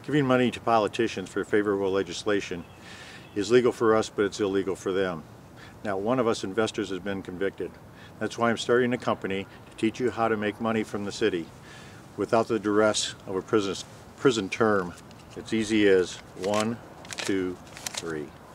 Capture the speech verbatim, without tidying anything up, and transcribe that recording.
Giving money to politicians for favorable legislation is legal for us, but it's illegal for them. Now, one of us investors has been convicted. That's why I'm starting a company to teach you how to make money from the city without the duress of a prison, prison term. It's easy as one, two, three.